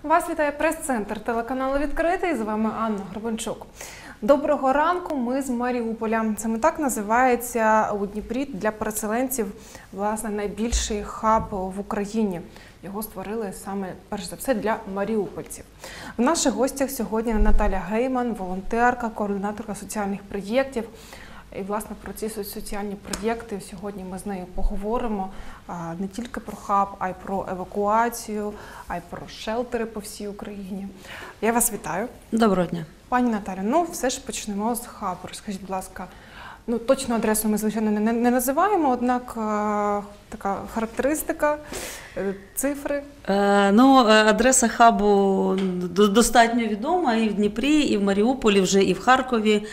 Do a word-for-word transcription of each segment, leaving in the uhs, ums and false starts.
Вас вітає прес-центр телеканалу «Відкритий». З вами Анна Горбанчук. Доброго ранку, ми з Маріуполя. Саме так називається у Дніпрі для переселенців, власне, найбільший хаб в Україні. Його створили саме, перш за все, для маріупольців. В наших гостях сьогодні Наталя Гейман, волонтерка, координаторка соціальних проєктів. І, власне, про ці соціальні проєкти сьогодні ми з нею поговоримо не тільки про хаб, а й про евакуацію, а й про шелтери по всій Україні. Я вас вітаю. Доброго дня. Пані Наталю, ну все ж почнемо з хабу. Розкажіть, будь ласка, ну точну адресу ми, звичайно, не, не називаємо, однак така характеристика, цифри. Е, ну, адреса хабу достатньо відома і в Дніпрі, і в Маріуполі, вже і в Харкові.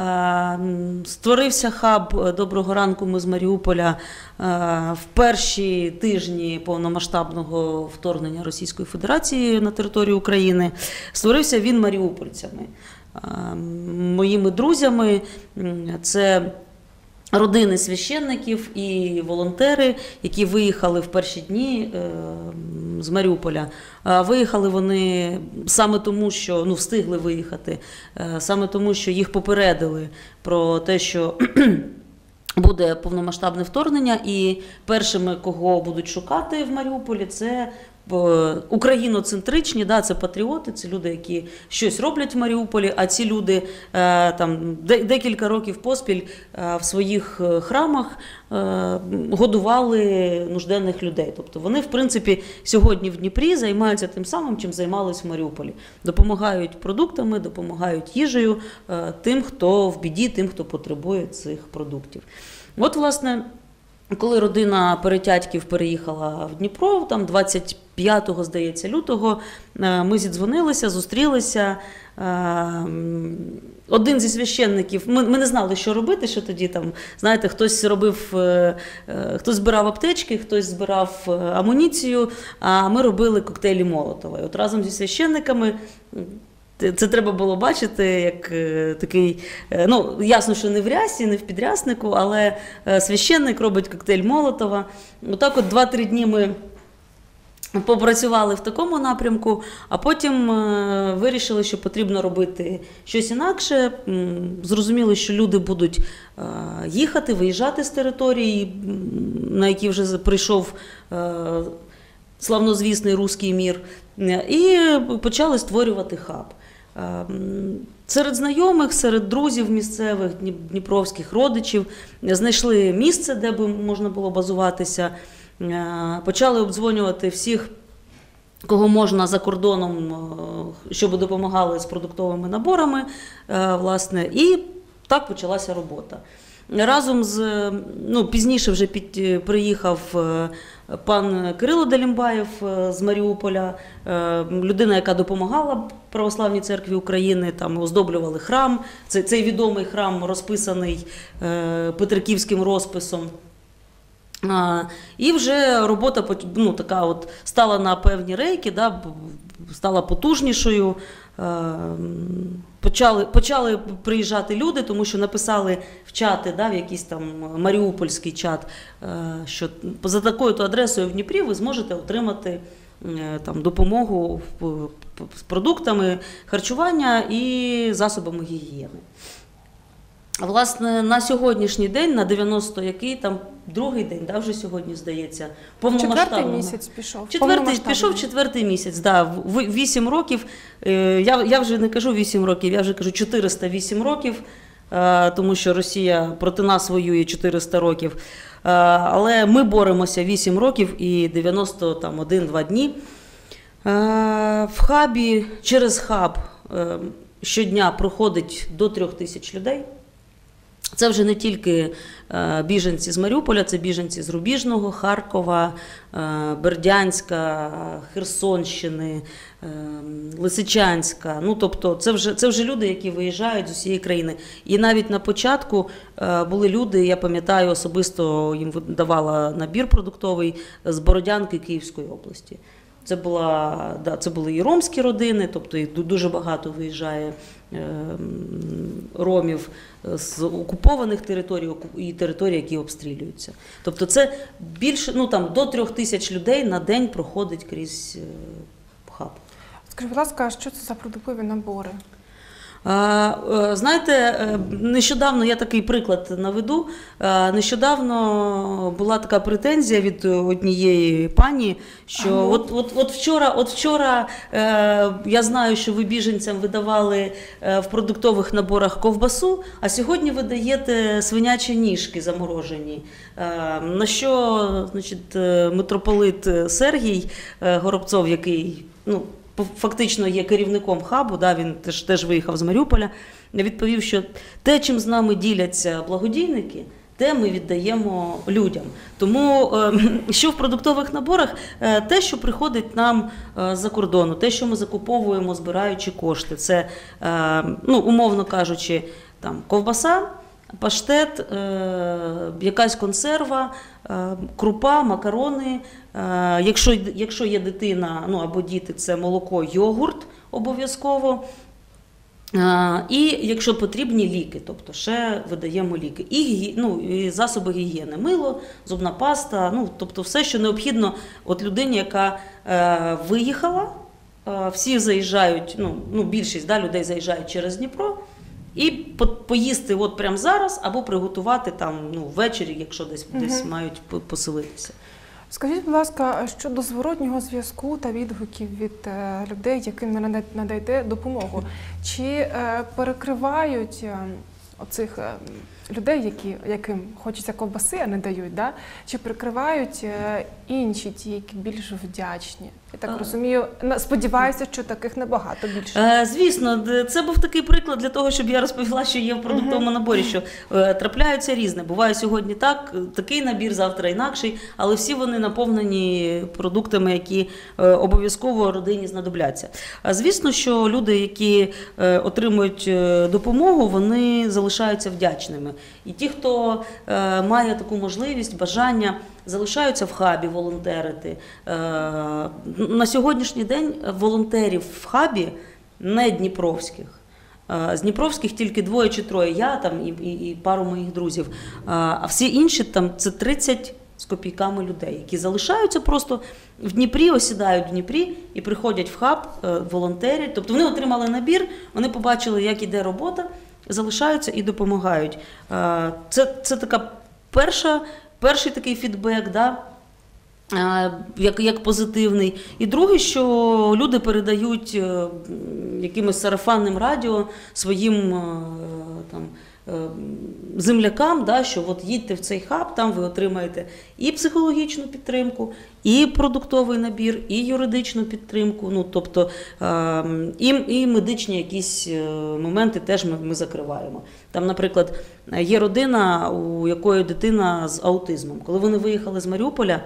Створився хаб «Доброго ранку, ми з Маріуполя» в перші тижні повномасштабного вторгнення Російської Федерації на територію України. Створився він маріупольцями, моїми друзями. Це родини священників і волонтери, які виїхали в перші дні з Маріуполя. Виїхали вони саме тому, що, ну, встигли виїхати, саме тому, що їх попередили про те, що буде повномасштабне вторгнення, і першими, кого будуть шукати в Маріуполі, це україноцентричні, да, це патріоти, це люди, які щось роблять в Маріуполі, а ці люди там декілька років поспіль в своїх храмах годували нужденних людей. Тобто вони, в принципі, сьогодні в Дніпрі займаються тим самим, чим займались в Маріуполі. Допомагають продуктами, допомагають їжею тим, хто в біді, тим, хто потребує цих продуктів. От, власне, коли родина Перетятьків переїхала в Дніпро, там двадцять п'ятого, здається, лютого, ми зідзвонилися, зустрілися. Один зі священників, ми, ми не знали, що робити, що тоді там, знаєте, хтось робив, хтось збирав аптечки, хтось збирав амуніцію, а ми робили коктейлі Молотова. І от разом зі священниками, це треба було бачити, як е, такий, е, ну, ясно, що не в рясі, не в підряснику, але е, священник робить коктейль Молотова. Отак от два-три дні ми попрацювали в такому напрямку, а потім е, вирішили, що потрібно робити щось інакше. Зрозуміли, що люди будуть е, їхати, виїжджати з території, на які вже прийшов е, славнозвісний руський мір, і почали створювати хаб. Серед знайомих, серед друзів місцевих, дніпровських родичів знайшли місце, де б можна було базуватися, почали обдзвонювати всіх, кого можна за кордоном, щоб допомагали з продуктовими наборами, власне, і так почалася робота. Разом з, ну, пізніше вже під, приїхав пан Кирило Делімбаєв з Маріуполя, людина, яка допомагала Православній церкві України, там оздоблювали храм, це, цей відомий храм розписаний петриківським розписом. І вже робота, ну, така от стала на певні рейки, да, стала потужнішою. Почали, почали приїжджати люди, тому що написали в чати, да, в якийсь там маріупольський чат, що за такою-то адресою в Дніпрі ви зможете отримати там допомогу з продуктами харчування і засобами гігієни. Власне, на сьогоднішній день, на дев'яносто який, там другий день, да, вже сьогодні, здається, повномасштабного. Четвертий місяць пішов. Четвертий, пішов четвертий місяць, да, вісім років. Я, я вже не кажу вісім років, я вже кажу чотириста вісім років, тому що Росія проти нас воює чотириста років. Але ми боремося вісім років і дев'яносто один-два дні. В хабі, через хаб щодня проходить до трьох тисяч людей. Це вже не тільки біженці з Маріуполя, це біженці з Рубіжного, Харкова, Бердянська, Херсонщини, Лисичанська. Ну, тобто це вже, це вже люди, які виїжджають з усієї країни. І навіть на початку були люди, я пам'ятаю, особисто їм давала набір продуктовий з Бородянки Київської області. Це, була, да, це були і ромські родини, тобто їх дуже багато виїжджає е, ромів з окупованих територій і територій, які обстрілюються. Тобто це більше, ну там до трьох тисяч людей на день проходить крізь е, хаб. Скажіть, будь ласка, а що це за продуктові набори? Знаєте, нещодавно, я такий приклад наведу, нещодавно була така претензія від однієї пані, що Ага. от, от, от вчора, от вчора я знаю, що ви біженцям видавали в продуктових наборах ковбасу, а сьогодні ви даєте свинячі ніжки заморожені. На що, значить, митрополит Сергій Горобцов, який, ну, фактично є керівником хабу, да, він теж, теж виїхав з Маріуполя, відповів, що те, чим з нами діляться благодійники, те ми віддаємо людям. Тому що в продуктових наборах, те, що приходить нам з-за кордону, те, що ми закуповуємо, збираючи кошти, це, ну, умовно кажучи, там, ковбаса, паштет, якась консерва, крупа, макарони. Якщо, якщо є дитина, ну, або діти, це молоко, йогурт обов'язково. І якщо потрібні ліки, тобто ще видаємо ліки. І, ну, і засоби гігієни, мило, зубна паста, ну, тобто все, що необхідно от людині, яка е, виїхала, е, всі заїжджають, ну, ну більшість, да, людей заїжджають через Дніпро, і по, поїсти от прямо зараз, або приготувати там, ну, ввечері, якщо десь, угу. десь мають поселитися. Скажіть, будь ласка, щодо зворотнього зв'язку та відгуків від е, людей, яким ви надаєте допомогу, чи е, перекривають е, оцих е, людей, які, яким хочеться ковбаси, а не дають, да? Чи перекривають е, інші, ті, які більш вдячні? Я так розумію, сподіваюся, що таких небагато більше. Е, звісно, це був такий приклад для того, щоб я розповіла, що є в продуктовому наборі, що е, трапляються різне. Буває сьогодні так, такий набір, завтра інакший, але всі вони наповнені продуктами, які е, обов'язково родині знадобляться. А звісно, що люди, які е, отримують е, допомогу, вони залишаються вдячними. І ті, хто е, має таку можливість, бажання, залишаються в хабі волонтерити. На сьогоднішній день волонтерів в хабі не дніпровських. З дніпровських тільки двоє чи троє, я там і, і, і пару моїх друзів. А всі інші там це тридцять з копійками людей, які залишаються просто в Дніпрі, осідають в Дніпрі і приходять в хаб, волонтерять. Тобто вони отримали набір, вони побачили, як іде робота, залишаються і допомагають. Це, це така перша Перший такий фідбек, да, як, як позитивний. І другий, що люди передають якимось сарафанним радіо своїм там, землякам, да, що от їдьте в цей хаб, там ви отримаєте і психологічну підтримку, і продуктовий набір, і юридичну підтримку, ну, тобто і, і медичні якісь моменти теж ми, ми закриваємо. Там, наприклад, є родина, у якої дитина з аутизмом. Коли вони виїхали з Маріуполя,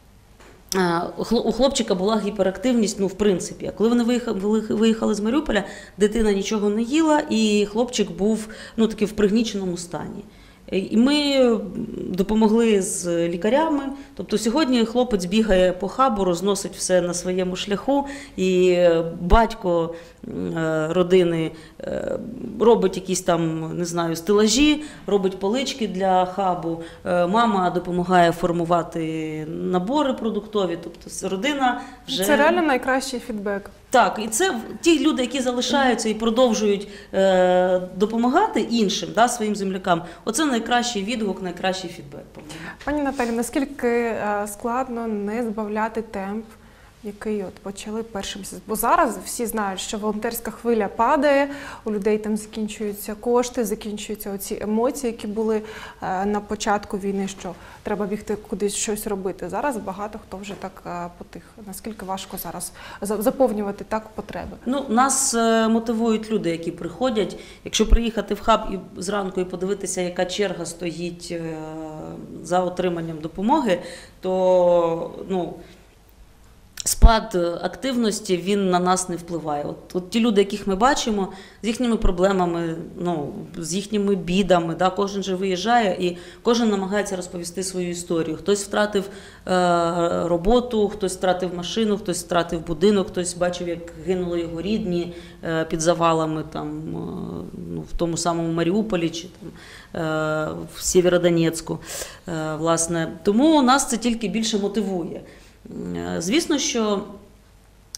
у хлопчика була гіперактивність, ну, в принципі. А коли вони виїхали, виїхали з Маріуполя, дитина нічого не їла, і хлопчик був, ну, таки в пригніченому стані. І ми допомогли з лікарями. Тобто сьогодні хлопець бігає по хабу, розносить все на своєму шляху, і батько родини робить якісь там, не знаю, стелажі, робить полички для хабу, мама допомагає формувати набори продуктові, тобто родина вже... Це реально найкращий фідбек. Так, і це ті люди, які залишаються і продовжують е, допомагати іншим, да, своїм землякам, оце найкращий відгук, найкращий фідбек. Пані Наталі, наскільки е, складно не збавляти темп, який от почали перший місяць? Бо зараз всі знають, що волонтерська хвиля падає, у людей там закінчуються кошти, закінчуються оці емоції, які були е, на початку війни, що треба бігти кудись щось робити. Зараз багато хто вже так е, потих. Наскільки важко зараз заповнювати так потреби? Ну, нас е, мотивують люди, які приходять. Якщо приїхати в хаб і зранку і подивитися, яка черга стоїть е, за отриманням допомоги, то, ну, спад активності, він на нас не впливає. От, от ті люди, яких ми бачимо, з їхніми проблемами, ну, з їхніми бідами, да, кожен же виїжджає і кожен намагається розповісти свою історію. Хтось втратив е, роботу, хтось втратив машину, хтось втратив будинок, хтось бачив, як гинули його рідні е, під завалами там, е, ну, в тому самому Маріуполі чи там, е, в Сєвєродонецьку. Е, власне. Тому нас це тільки більше мотивує. Звісно, що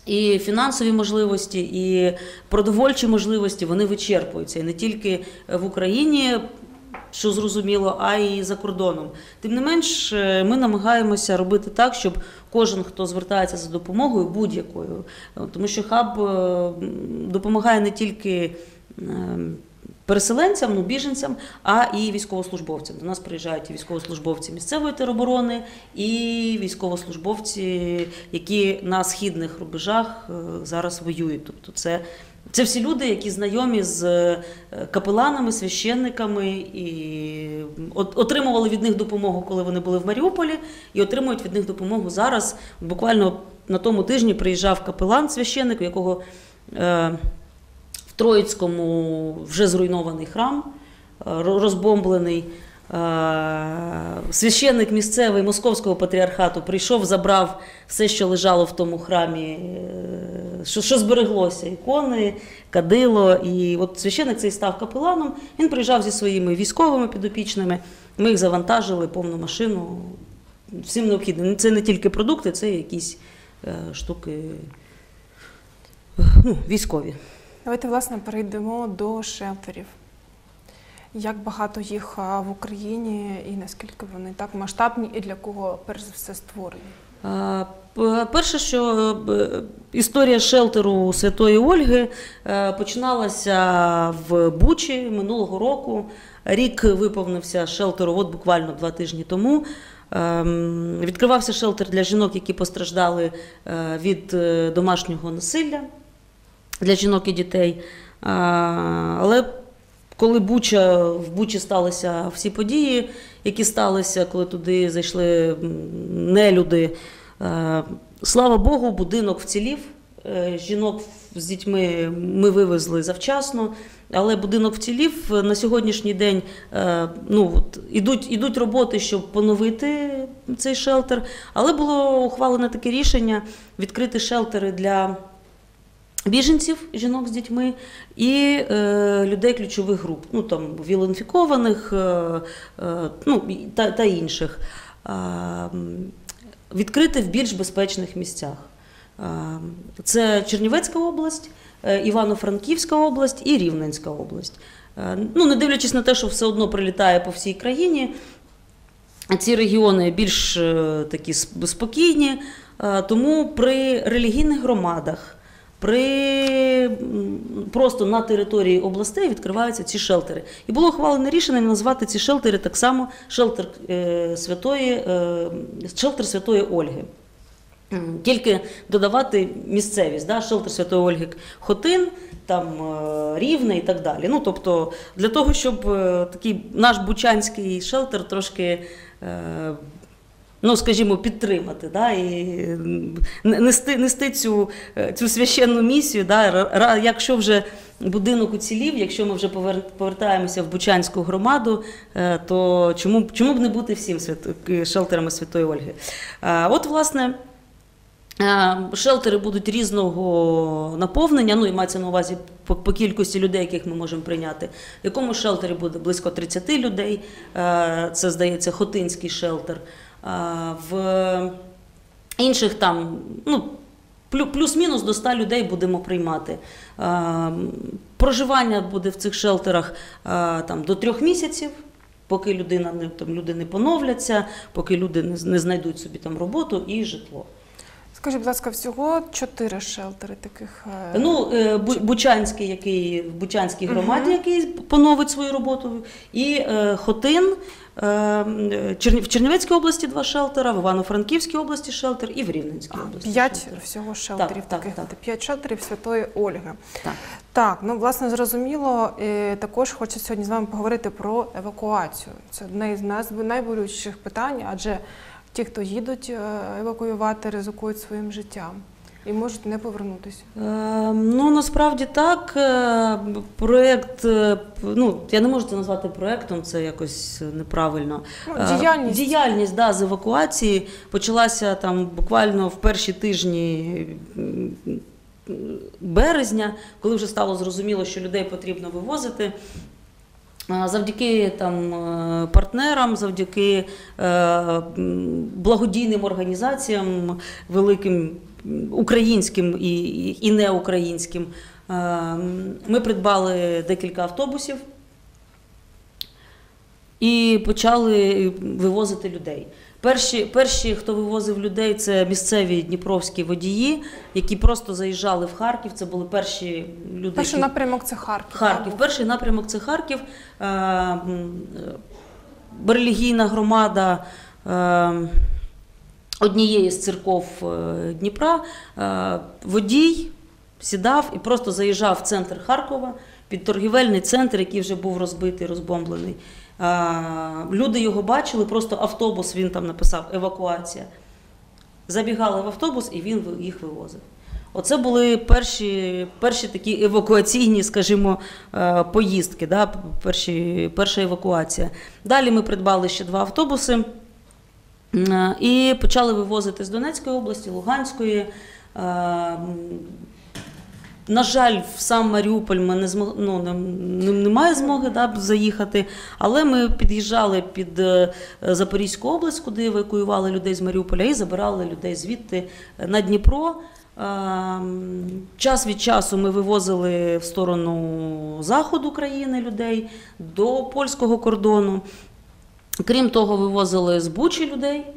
І фінансові можливості, і продовольчі можливості, вони вичерпуються. І не тільки в Україні, що зрозуміло, а й за кордоном. Тим не менш, ми намагаємося робити так, щоб кожен, хто звертається за допомогою, будь-якою, тому що хаб допомагає не тільки переселенцям, ну, біженцям, а і військовослужбовцям. До нас приїжджають і військовослужбовці місцевої тероборони, і військовослужбовці, які на східних рубежах зараз воюють. Тобто це, це всі люди, які знайомі з капеланами, священниками, і отримували від них допомогу, коли вони були в Маріуполі, і отримують від них допомогу зараз. Буквально на тому тижні приїжджав капелан, священник, у якого в Троїцькому вже зруйнований храм, розбомблений. Священник місцевий Московського патріархату прийшов, забрав все, що лежало в тому храмі, що, що збереглося, ікони, кадило. І от священник цей став капеланом, він приїжджав зі своїми військовими підопічними, ми їх завантажили, повну машину, всім необхідним. Це не тільки продукти, це якісь штуки, ну, військові. Давайте, власне, перейдемо до шелтерів. Як багато їх в Україні і наскільки вони так масштабні і для кого, перш за все, створені? Перше, що історія шелтеру Святої Ольги починалася в Бучі минулого року. Рік виповнився шелтеру от буквально два тижні тому. Відкривався шелтер для жінок, які постраждали від домашнього насилля, для жінок і дітей. Але коли Буча, в Бучі сталися всі події, які сталися, коли туди зайшли нелюди, слава Богу, будинок вцілів. Жінок з дітьми ми вивезли завчасно, але будинок вцілів. На сьогоднішній день ну, от, ідуть, ідуть роботи, щоб поновити цей шелтер, але було ухвалене таке рішення відкрити шелтери для біженців, жінок з дітьми і е, людей ключових груп, ну там віл-інфікованих е, е, ну, та, та інших, е, відкрити в більш безпечних місцях. Е, це Чернівецька область, е, Івано-Франківська область і Рівненська область. Е, ну, не дивлячись на те, що все одно прилітає по всій країні, ці регіони більш е, такі спокійні, е, тому при релігійних громадах, При просто на території областей відкриваються ці шелтери. І було ухвалене рішення назвати ці шелтери так само шелтер е, Святої, е, шелтер Святої Ольги. Тільки додавати місцевість, да? Шелтер Святої Ольги Хотин, там е, Рівне і так далі. Ну, тобто для того, щоб е, такий наш бучанський шелтер трошки е, ну, скажімо, підтримати, да, і нести, нести цю, цю священну місію. Да, якщо вже будинок уцілів, якщо ми вже повертаємося в Бучанську громаду, то чому, чому б не бути всім шелтерами Святої Ольги? От, власне, шелтери будуть різного наповнення, ну і мається на увазі по, по кількості людей, яких ми можемо прийняти. В якому шелтері буде близько тридцять людей, це, здається, Хотинський шелтер. В інших там, ну, плюс-мінус до ста людей будемо приймати. Проживання буде в цих шелтерах там, до трьох місяців, поки людина, там, люди не поновляться, поки люди не, не знайдуть собі там роботу і житло. Скажіть, будь ласка, всього чотири шелтери таких? Ну, Бучанський, який в Бучанській громаді, uh-huh. який поновить свою роботу, і Хотин, в Чернівецькій області два шелтера, в Івано-Франківській області шелтер і в Рівненській області. П'ять шелтер. Всього шелтерів так, таких, так, так. п'ять шелтерів Святої Ольги. Так. Так, ну, власне, зрозуміло, і також хочу сьогодні з вами поговорити про евакуацію. Це одне з найболючіших питань, адже ті, хто їдуть евакуювати, ризикують своїм життям і можуть не повернутися. Е, ну, насправді так. Проєкт, ну, я не можу це назвати проєктом, це якось неправильно. Ну, діяльність. Діяльність, да, з евакуації почалася там буквально в перші тижні березня, коли вже стало зрозуміло, що людей потрібно вивозити. Завдяки там партнерам, завдяки е, благодійним організаціям, великим українським і, і неукраїнським. Ми придбали декілька автобусів і почали вивозити людей. Перші, перші, хто вивозив людей, це місцеві дніпровські водії, які просто заїжджали в Харків. Це були перші люди. Перший які... напрямок – це Харків. Харків. Перший напрямок – це Харків. Релігійна громада однієї з церков Дніпра, водій сідав і просто заїжджав в центр Харкова, під торгівельний центр, який вже був розбитий, розбомблений. Люди його бачили, просто автобус, він там написав «евакуація». Забігали в автобус і він їх вивозив. Оце були перші, перші такі евакуаційні, скажімо, поїздки, да? перші, перша евакуація. Далі ми придбали ще два автобуси і почали вивозити з Донецької області, Луганської. На жаль, в сам Маріуполь ми не змог, ну, не, немає змоги да, заїхати, але ми під'їжджали під Запорізьку область, куди евакуювали людей з Маріуполя і забирали людей звідти на Дніпро. Час від часу ми вивозили в сторону заходу країни людей, до польського кордону. Крім того, вивозили з Бучі людей.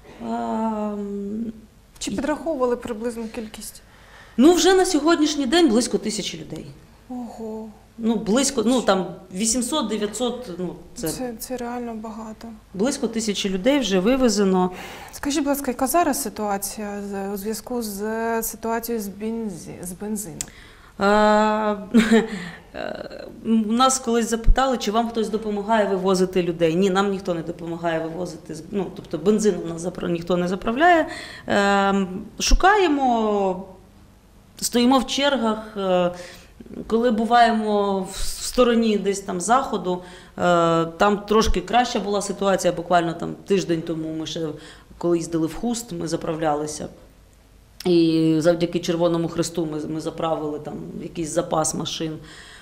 Чи підраховували приблизну кількість? Ну, вже на сьогоднішній день близько тисячі людей. Ого. Ну, близько, ну, там вісімсот-дев'ятсот, ну, це... це... Це реально багато. Близько тисячі людей вже вивезено. Скажіть, будь ласка, яка зараз ситуація у зв'язку з ситуацією з, бензі... з бензином? А, у нас колись запитали, чи вам хтось допомагає вивозити людей. Ні, нам ніхто не допомагає вивозити, ну, тобто бензин у нас ніхто не заправляє. Шукаємо, стоїмо в чергах, коли буваємо в стороні десь там заходу, там трошки краща була ситуація, буквально там тиждень тому ми ще, коли їздили в Хуст, ми заправлялися. І завдяки Червоному Хресту ми, ми заправили там якийсь запас машин,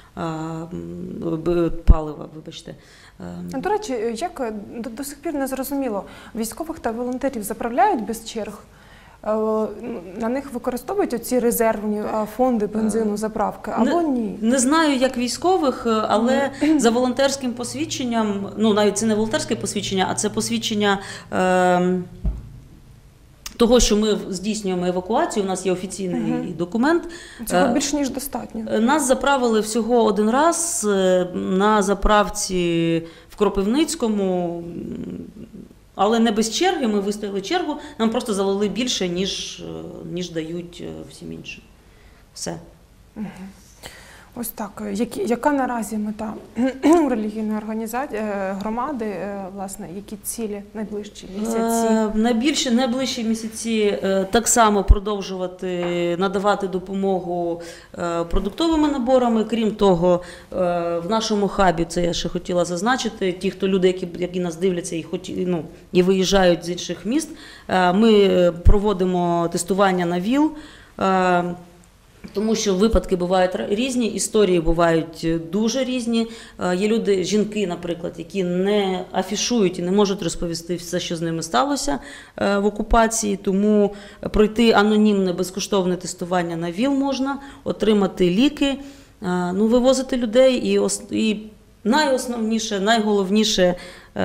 палива, вибачте. До речі, як до, до сих пір не зрозуміло, військових та волонтерів заправляють без черг? На них використовують оці резервні фонди бензину, заправки, або не, ні? Не знаю, як військових, але за волонтерським посвідченням, ну навіть це не волонтерське посвідчення, а це посвідчення е, того, що ми здійснюємо евакуацію, у нас є офіційний угу. документ. Цього більш ніж достатньо. Нас заправили всього один раз на заправці в Кропивницькому, але не без черги, ми вистояли чергу, нам просто залили більше, ніж, ніж дають всім іншим. Все. Угу. Ось так. Які, яка наразі мета релігійної організації, громади, власне, які цілі найближчі місяці? Е, найбільші, найближчі місяці е, так само продовжувати надавати допомогу е, продуктовими наборами. Крім того, е, в нашому хабі, це я ще хотіла зазначити, ті, хто люди, які, які нас дивляться і, хоч, ну, і виїжджають з інших міст, е, ми проводимо тестування на ВІЛ. Е, Тому що випадки бувають різні, історії бувають дуже різні. Є люди, жінки, наприклад, які не афішують і не можуть розповісти все, що з ними сталося в окупації. Тому пройти анонімне, безкоштовне тестування на ВІЛ можна, отримати ліки, ну, вивозити людей. І, і найосновніше, найголовніше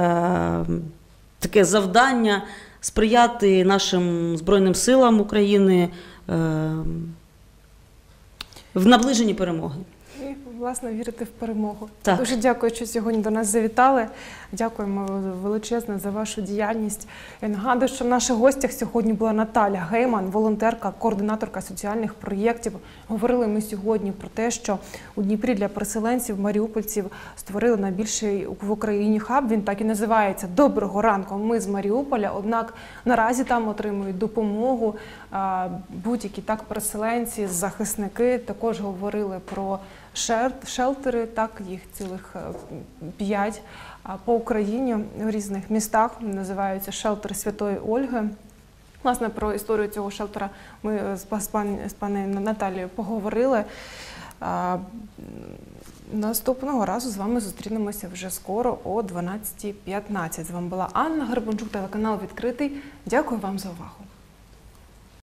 таке завдання – сприяти нашим Збройним силам України в наближенні перемоги. І, власне, вірити в перемогу. Так. Дуже дякую, що сьогодні до нас завітали. Дякуємо величезно за вашу діяльність. Я нагадую, що в наших гостях сьогодні була Наталя Гейман, волонтерка, координаторка соціальних проєктів. Говорили ми сьогодні про те, що у Дніпрі для переселенців, маріупольців створили найбільший в Україні хаб. Він так і називається «Доброго ранку, ми з Маріуполя». Однак наразі там отримують допомогу будь-які так переселенці, захисники. Також говорили про шелтери, так, їх цілих п'ять по Україні в різних містах, називаються шелтери Святої Ольги. Власне, про історію цього шелтера ми з пані, з пані Наталією поговорили. Наступного разу з вами зустрінемося вже скоро о дванадцятій п'ятнадцять. З вами була Анна Горбунчук, телеканал «Відкритий». Дякую вам за увагу.